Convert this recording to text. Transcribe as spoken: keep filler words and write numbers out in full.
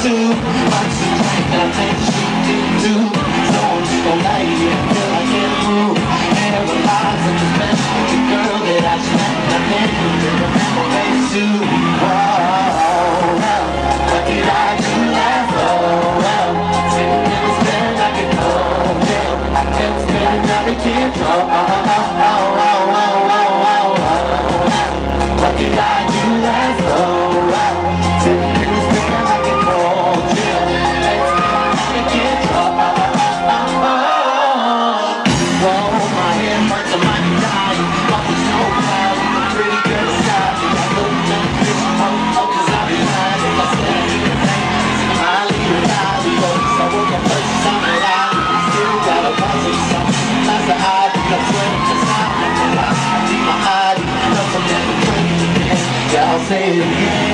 too much to drink, I think she did too. So I'm just gonna lay here till I can't move. Paralyzed and just mess with the girl that I spent. I can't even remember face too. Whoa, well, what did I do last? Oh, well, sitting in this bed like a cold pill. I kept spinning out the kids. Oh, oh, oh, oh, oh, oh, oh, oh, oh. What did I do last? Oh, well, sitting in this bed like a cold pill. Let's spin out the kids. Oh, oh, oh, oh, oh. Whoa, my head hurts, I might be dying. Off the snow cloud with a pretty girl beside me. I looked up, bitch, oh, oh, cause I be lying. If I said I need a thing, I leave it out. I woke up first time at I still got a puzzle, so that's the eye, no sweat, it's not like a lie. I need my I D, nothing that the crazy, yeah, I'll say it again.